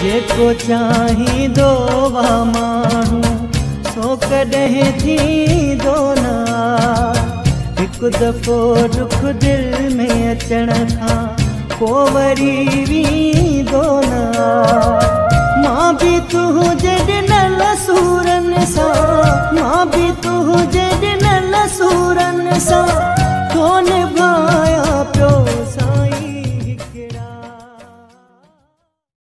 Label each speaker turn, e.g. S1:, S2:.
S1: जेको चाहींदो वा माण्हू सो कॾहिं थींदो न। हिकु दफ़ो दुख दिल में अचण खां पोइ वरी वींदो न। मां बि तुंहिंजे ॾिनल सूरनि सां, मां बि तुंहिंजे ॾिनल सूरनि सां तो निभा